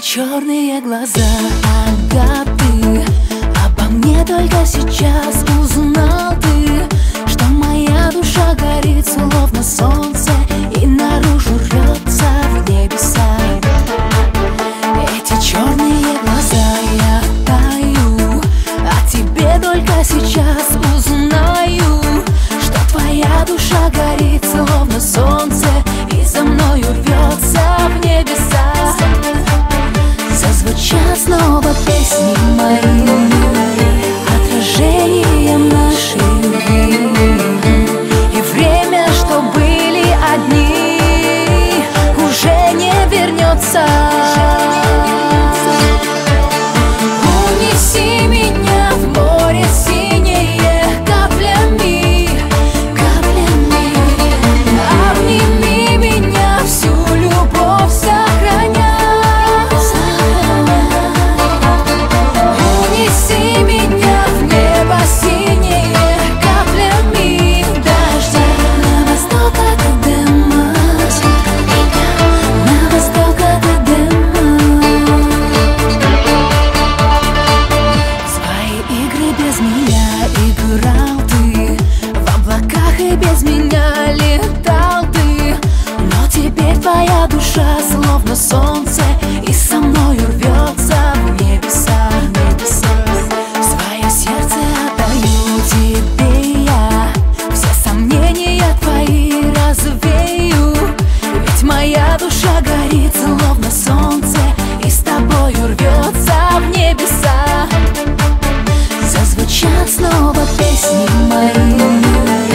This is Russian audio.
черные глаза, ага, ты обо мне только сейчас узнал ты, что моя душа горит, словно солнце, и наружу рвется в небеса. Эти черные глаза, я таю, о тебе только сейчас узнаю, что твоя душа горит, словно солнце, и за мною рвется в небеса. Зазвучат снова песни мои, отражением нашей любви. И время, что были одни, уже не вернется. Унеси меня в море синее каплями, каплями. Обними меня, всю любовь сохраня. Унеси меня в небо синее каплями дождя. На восток от Эдема, на восток от Эдема. Свои игры без меня играл ты, в облаках и без меня летал ты. Но теперь твоя душа словно солнце, и со мною рвется в небеса. Свое сердце отдаю тебе я, все сомнения твои развею. Ведь моя душа горит, словно солнце, и с тобою рвется в небеса. Зазвучат снова песни мои.